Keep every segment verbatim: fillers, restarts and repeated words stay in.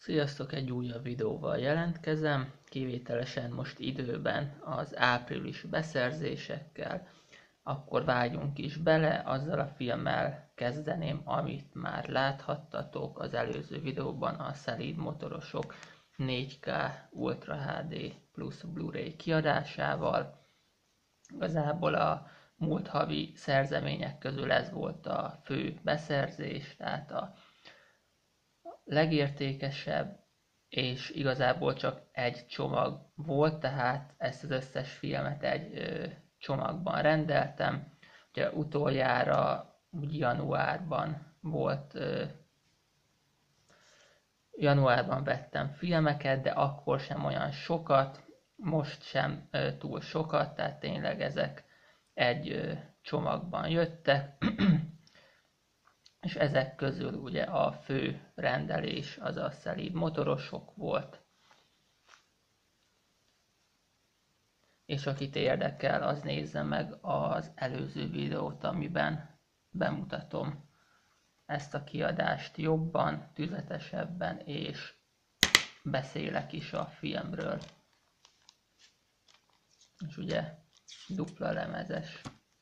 Sziasztok, egy újabb videóval jelentkezem, kivételesen most időben az április beszerzésekkel. Akkor vágjunk is bele, azzal a filmmel kezdeném, amit már láthattatok az előző videóban, a Szelíd Motorosok négy ká Ultra há dé plusz Blu-ray kiadásával. Igazából a múlt havi szerzemények közül ez volt a fő beszerzés, tehát a legértékesebb, és igazából csak egy csomag volt, tehát ezt az összes filmet egy ö, csomagban rendeltem. Ugye utoljára úgy januárban volt, ö, januárban vettem filmeket, de akkor sem olyan sokat, most sem ö, túl sokat, tehát tényleg ezek egy ö, csomagban jöttek. És ezek közül ugye a fő rendelés az a Szelíd Motorosok volt. És akit érdekel, az nézze meg az előző videót, amiben bemutatom ezt a kiadást jobban, tüzetesebben, és beszélek is a filmről. És ugye dupla lemezes.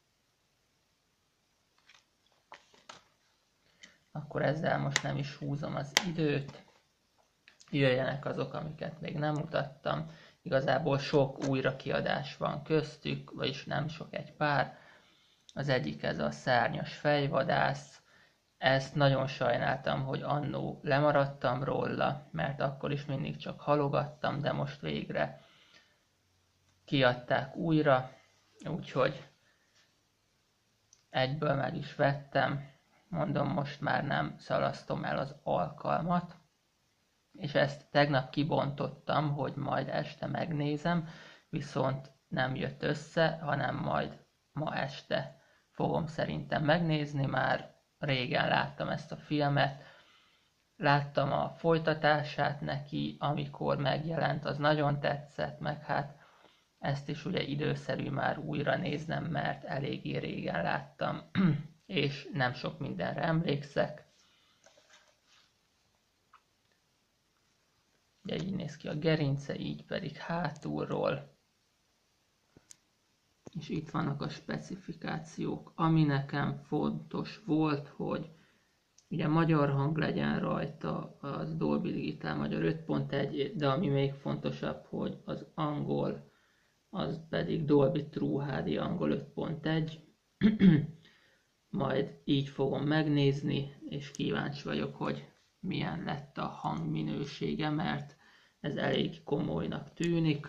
Akkor ezzel most nem is húzom az időt. Jöjjenek azok, amiket még nem mutattam. Igazából sok újrakiadás van köztük, vagyis nem sok, egy pár. Az egyik ez a Szárnyas fejvadász. Ezt nagyon sajnáltam, hogy annó lemaradtam róla, mert akkor is mindig csak halogattam, de most végre kiadták újra, úgyhogy egyből meg is vettem. Mondom, most már nem szalasztom el az alkalmat, és ezt tegnap kibontottam, hogy majd este megnézem, viszont nem jött össze, hanem majd ma este fogom szerintem megnézni, már régen láttam ezt a filmet, láttam a folytatását neki, amikor megjelent, az nagyon tetszett, meg hát ezt is ugye időszerű már újra néznem, mert eléggé régen láttam, és nem sok mindenre emlékszek. Ugye így néz ki a gerince, így pedig hátulról. És itt vannak a specifikációk. Ami nekem fontos volt, hogy ugye magyar hang legyen rajta, az Dolby Digital magyar öt pont egy, de ami még fontosabb, hogy az angol, az pedig Dolby True há dé angol öt pont egy. Majd így fogom megnézni, és kíváncsi vagyok, hogy milyen lett a hangminősége, mert ez elég komolynak tűnik.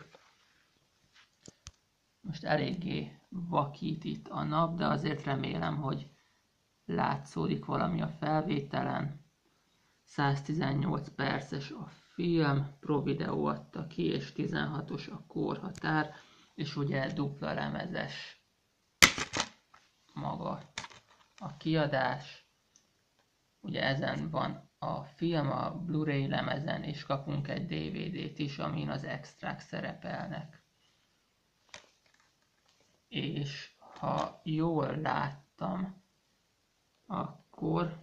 Most eléggé vakít itt a nap, de azért remélem, hogy látszódik valami a felvételen. száztizennyolc perces a film, Pro Video adta ki, és tizenhatos a korhatár, és ugye dupla lemezes maga a kiadás. Ugye ezen van a film, a Blu-ray lemezen, és kapunk egy dé vé dét is, amin az extrák szerepelnek. És ha jól láttam, akkor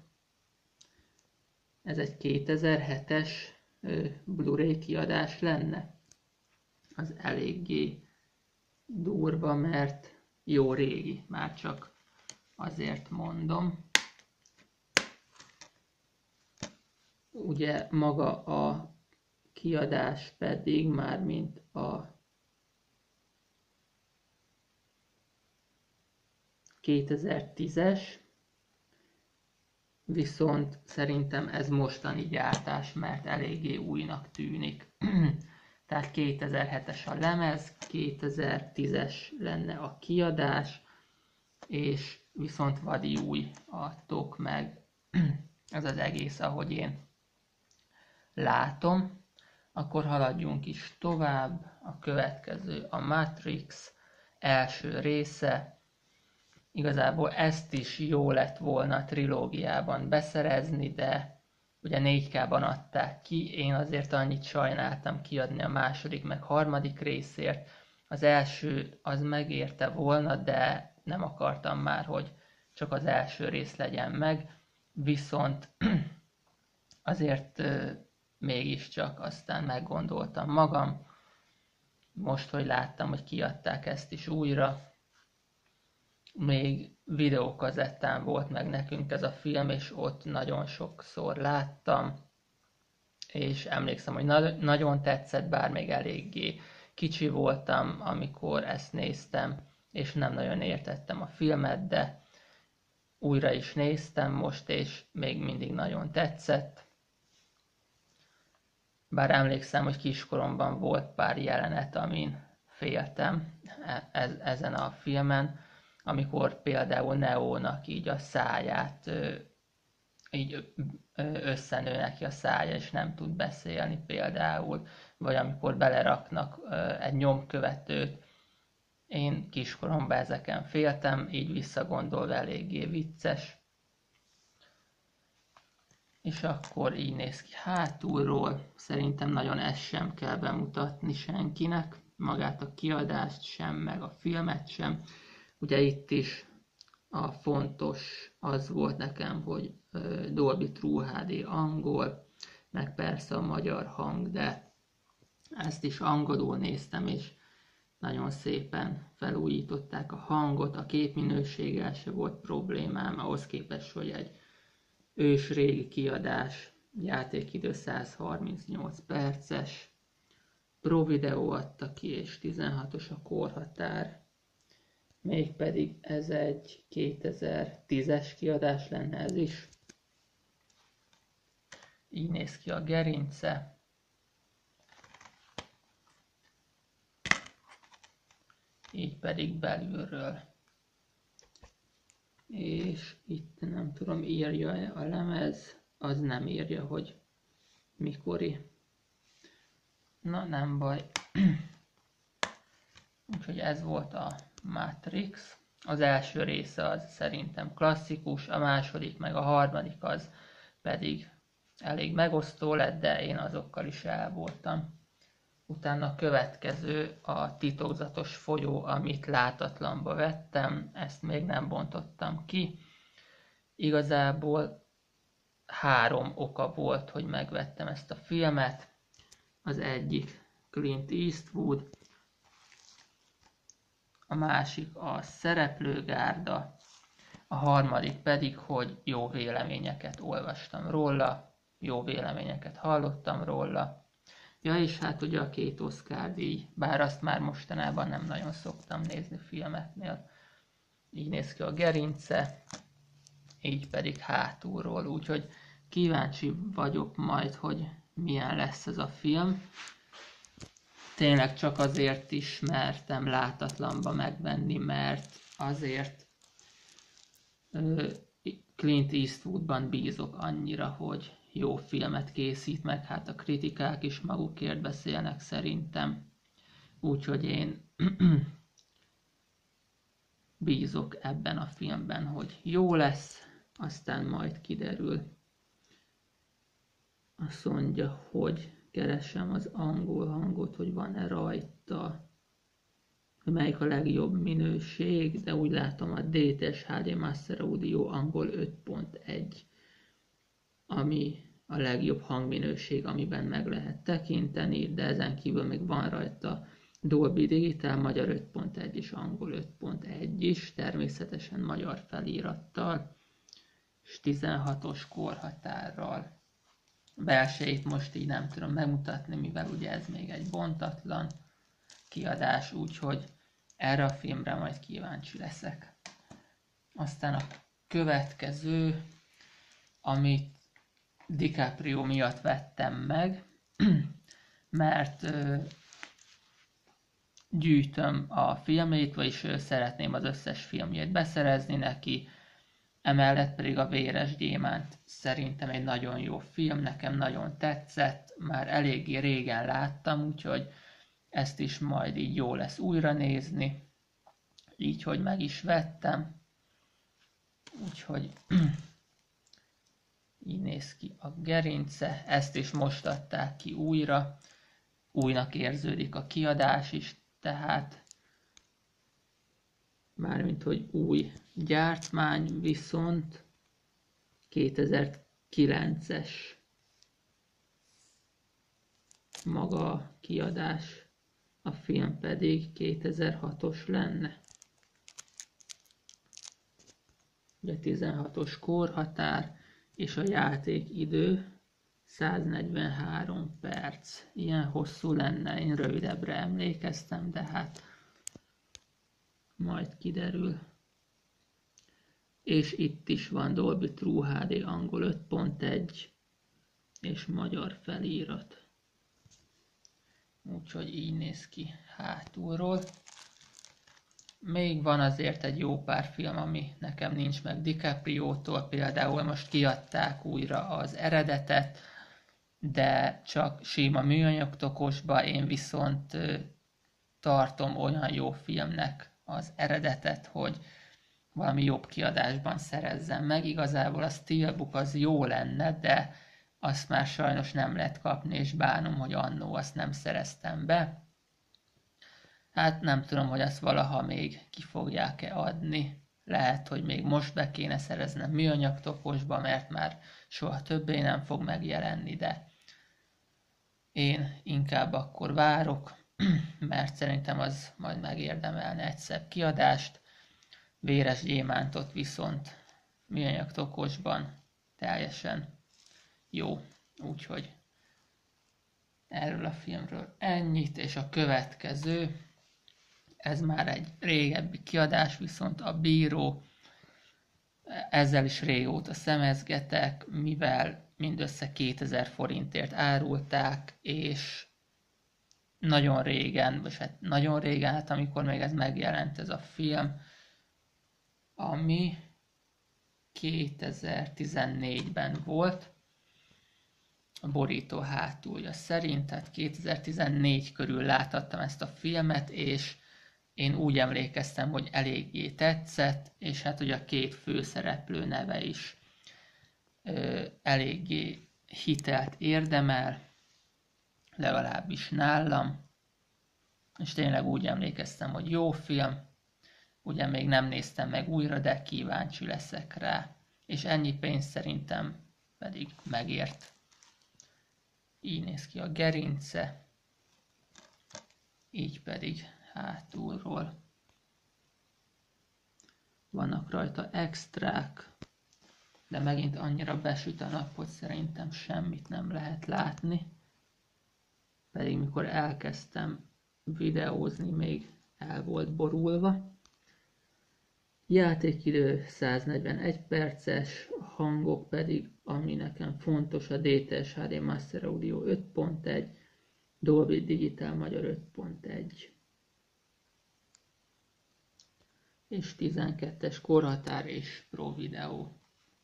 ez egy kétezer-hetes Blu-ray kiadás lenne. Az eléggé durva, mert jó régi, már csak azért mondom. Ugye maga a kiadás pedig már mint a kétezer-tízes, viszont szerintem ez mostani gyártás, mert eléggé újnak tűnik. Tehát kétezer-hetes a lemez, kétezer-tízes lenne a kiadás, és viszont vadi új a tok meg. Ez az egész, ahogy én látom. Akkor haladjunk is tovább. A következő a Matrix első része. Igazából ezt is jó lett volna a trilógiában beszerezni, de ugye négy ká-ban adták ki. Én azért annyit sajnáltam kiadni a második meg harmadik részért. Az első az megérte volna, de nem akartam már, hogy csak az első rész legyen meg. Viszont azért mégiscsak aztán meggondoltam magam, most, hogy láttam, hogy kiadták ezt is újra, még videókazettán volt meg nekünk ez a film, és ott nagyon sokszor láttam, és emlékszem, hogy na- nagyon tetszett, bár még eléggé kicsi voltam, amikor ezt néztem, és nem nagyon értettem a filmet, de újra is néztem most, és még mindig nagyon tetszett. Bár emlékszem, hogy kiskoromban volt pár jelenet, amin féltem e- ezen a filmen, amikor például Neónak így a száját, így összenő neki a szája, és nem tud beszélni például, vagy amikor beleraknak egy nyomkövetőt. Én kiskoromban ezeken féltem, így visszagondolva eléggé vicces. És akkor így néz ki hátulról. Szerintem nagyon ezt sem kell bemutatni senkinek, magát a kiadást sem, meg a filmet sem. Ugye itt is a fontos az volt nekem, hogy Dolby True há dé angol, meg persze a magyar hang, de ezt is angolul néztem, és nagyon szépen felújították a hangot, a képminőséggel se volt problémám, ahhoz képest, hogy egy ős régi kiadás, játékidő száz harmincnyolc perces, Pro Video adta ki, és tizenhatos a korhatár. Mégpedig ez egy kétezer-tízes kiadás lenne ez is. Így néz ki a gerince. Így pedig belülről. És itt nem tudom, írja-e a lemez, az nem írja, hogy mikori. Na, nem baj. Úgyhogy ez volt a Matrix. Az első része az szerintem klasszikus, a második meg a harmadik az pedig elég megosztó lett, de én azokkal is el voltam. Utána a következő a titokzatos folyó, amit látatlanba vettem, ezt még nem bontottam ki. Igazából három oka volt, hogy megvettem ezt a filmet. Az egyik Clint Eastwood, a másik a szereplőgárda, a harmadik pedig, hogy jó véleményeket olvastam róla, jó véleményeket hallottam róla. Ja, és hát ugye a két Oscar díj, bár azt már mostanában nem nagyon szoktam nézni filmeknél. Így néz ki a gerince, így pedig hátulról, úgyhogy kíváncsi vagyok majd, hogy milyen lesz ez a film. Tényleg csak azért is mertem látatlanba megvenni, mert azért Clint Eastwoodban bízok annyira, hogy jó filmet készít, meg hát a kritikák is magukért beszélnek szerintem. Úgyhogy én bízok ebben a filmben, hogy jó lesz, aztán majd kiderül. Azt mondja, hogy keresem az angol hangot, hogy van-e rajta, hogy melyik a legjobb minőség, de úgy látom a dé té es há dé Master Audio angol öt pont egy, ami a legjobb hangminőség, amiben meg lehet tekinteni, de ezen kívül még van rajta Dolby Digital, magyar öt pont egy és angol öt pont egy is, természetesen magyar felirattal, és tizenhatos korhatárral. Belsejét most így nem tudom megmutatni, mivel ugye ez még egy bontatlan kiadás, úgyhogy erre a filmre majd kíváncsi leszek. Aztán a következő, amit DiCaprio miatt vettem meg, mert ö, gyűjtöm a filmét, vagyis ö, szeretném az összes filmjét beszerezni neki, emellett pedig a Véres gyémánt szerintem egy nagyon jó film, nekem nagyon tetszett, már eléggé régen láttam, úgyhogy ezt is majd így jó lesz újra nézni, így, hogy meg is vettem, úgyhogy így néz ki a gerince, ezt is most adták ki újra, újnak érződik a kiadás is, tehát mármint, hogy új gyártmány, viszont kétezer-kilences maga a kiadás, a film pedig kétezer-hatos lenne. Ugye tizenhatos korhatár, és a játékidő száznegyvenhárom perc. Ilyen hosszú lenne, én rövidebbre emlékeztem, de hát majd kiderül. És itt is van Dolby True há dé angol öt pont egy és magyar felirat. Úgyhogy így néz ki hátulról. Még van azért egy jó pár film, ami nekem nincs meg DiCaprio-tól, például most kiadták újra az eredetet, de csak sima műanyagtokosba, én viszont tartom olyan jó filmnek az eredetet, hogy valami jobb kiadásban szerezzem meg. Igazából a Steelbook az jó lenne, de azt már sajnos nem lehet kapni, és bánom, hogy annó azt nem szereztem be. Hát nem tudom, hogy azt valaha még ki fogják-e adni. Lehet, hogy még most be kéne szereznem műanyagtokosba, mert már soha többé nem fog megjelenni, de én inkább akkor várok, mert szerintem az majd megérdemelne egy szebb kiadást. Véres gyémántot viszont műanyagtokosban teljesen jó. Úgyhogy erről a filmről ennyit, és a következő, ez már egy régebbi kiadás, viszont a Bíró, ezzel is régóta szemezgetek, mivel mindössze kétezer forintért árulták, és nagyon régen, vagy hát nagyon régen, hát amikor még ez megjelent ez a film, ami kétezer-tizennégyben volt, a borító hátulja szerint, tehát kétezer-tizennégy körül láthattam ezt a filmet, és én úgy emlékeztem, hogy eléggé tetszett, és hát ugye a két főszereplő neve is ö, eléggé hitelt érdemel, legalábbis nálam, és tényleg úgy emlékeztem, hogy jó film, ugye még nem néztem meg újra, de kíváncsi leszek rá, és ennyi pénz szerintem pedig megért. Így néz ki a gerince, így pedig hátulról. Vannak rajta extrák, de megint annyira besüt a nap, hogy szerintem semmit nem lehet látni. Pedig mikor elkezdtem videózni, még el volt borulva. Játékidő száznegyvenegy perces, hangok pedig, ami nekem fontos, a dé té es há dé Master Audio öt pont egy, Dolby Digital Magyar öt pont egy. És tizenkettes korhatár és Pro Video.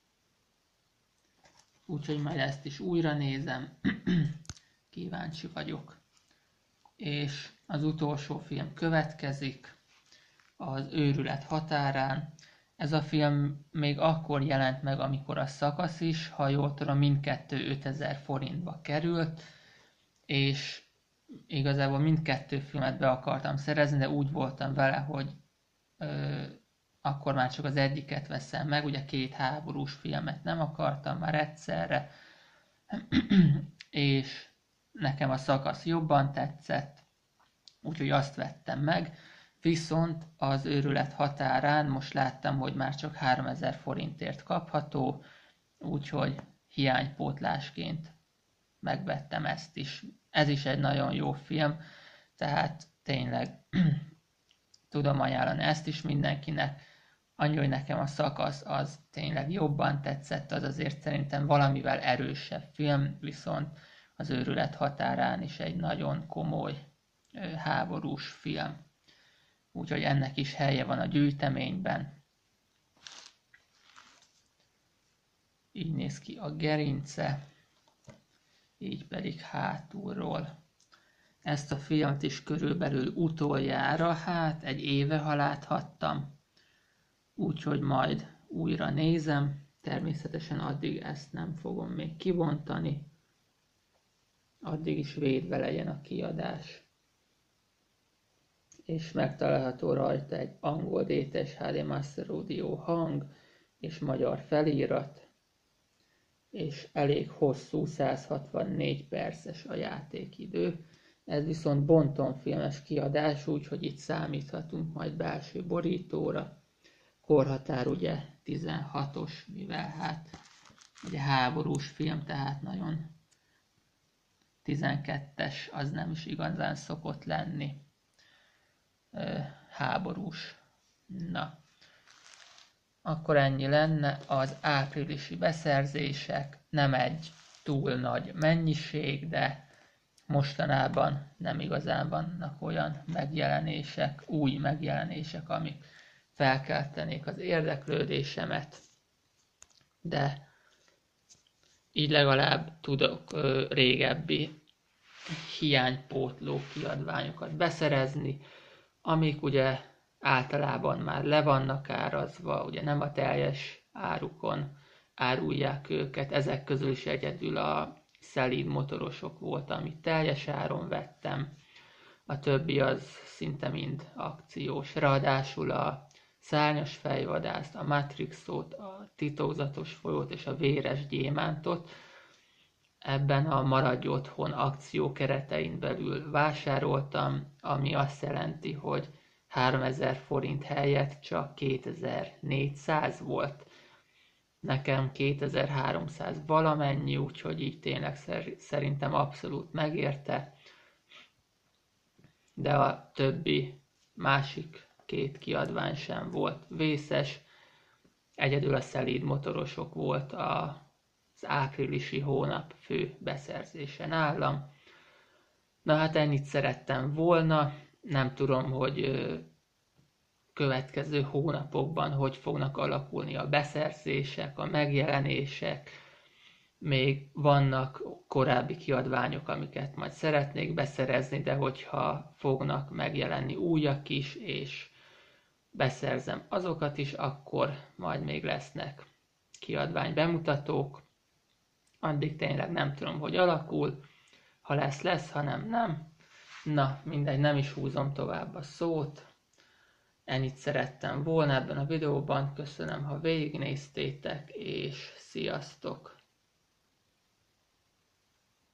Úgyhogy majd ezt is újra nézem, kíváncsi vagyok. És az utolsó film következik, az Őrület határán. Ez a film még akkor jelent meg, amikor a Szakasz is, ha jól tudom, mindkettő ötezer forintba került, és igazából mindkettő filmet be akartam szerezni, de úgy voltam vele, hogy ö, akkor már csak az egyiket veszem meg, ugye két háborús filmet nem akartam már egyszerre, és nekem a Szakasz jobban tetszett, úgyhogy azt vettem meg, viszont az Őrület határán most láttam, hogy már csak háromezer forintért kapható, úgyhogy hiánypótlásként megvettem ezt is. Ez is egy nagyon jó film, tehát tényleg tudom ajánlani ezt is mindenkinek. Annyi, hogy nekem a Szakasz az tényleg jobban tetszett, az azért szerintem valamivel erősebb film, viszont az Őrület határán is egy nagyon komoly háborús film. Úgyhogy ennek is helye van a gyűjteményben. Így néz ki a gerince, így pedig hátulról. Ezt a filmet is körülbelül utoljára, hát egy éve, ha láthattam. Úgyhogy majd újra nézem. Természetesen addig ezt nem fogom még kibontani. Addig is védve legyen a kiadás. És megtalálható rajta egy angol dé té es há dé Master Audio hang és magyar felirat. és elég hosszú, száz hatvannégy perces a játékidő. Ez viszont bontonfilmes kiadás, úgyhogy itt számíthatunk majd belső borítóra. Korhatár ugye tizenhatos, mivel hát ugye háborús film, tehát nagyon tizenkettes az nem is igazán szokott lenni. Háborús. Na, akkor ennyi lenne az áprilisi beszerzések, nem egy túl nagy mennyiség, de mostanában nem igazán vannak olyan megjelenések, új megjelenések, amik felkeltenék az érdeklődésemet, de így legalább tudok ö, régebbi hiánypótló kiadványokat beszerezni, amik ugye általában már le vannak árazva, ugye nem a teljes árukon árulják őket, ezek közül is egyedül a szelíd motorosok volt, amit teljes áron vettem, a többi az szinte mind akciós, ráadásul a szárnyas fejvadászt, a Matrixot, a titokzatos folyót és a véres gyémántot ebben a Maradj Otthon akció keretein belül vásároltam, ami azt jelenti, hogy háromezer forint helyett csak kétezer-négyszáz volt. Nekem kétezer-háromszáz valamennyi, úgyhogy így tényleg szerintem abszolút megérte. De a többi másik két kiadvány sem volt vészes. Egyedül a szelíd motorosok volt az áprilisi hónap fő beszerzése nálam. Na hát ennyit szerettem volna. Nem tudom, hogy következő hónapokban hogy fognak alakulni a beszerzések, a megjelenések. Még vannak korábbi kiadványok, amiket majd szeretnék beszerezni, de hogyha fognak megjelenni újak is, és beszerzem azokat is, akkor majd még lesznek kiadvány bemutatók. Addig tényleg nem tudom, hogy alakul. Ha lesz, lesz, ha nem, nem. Na, mindegy, nem is húzom tovább a szót. Ennyit szerettem volna ebben a videóban. Köszönöm, ha végignéztétek, és sziasztok!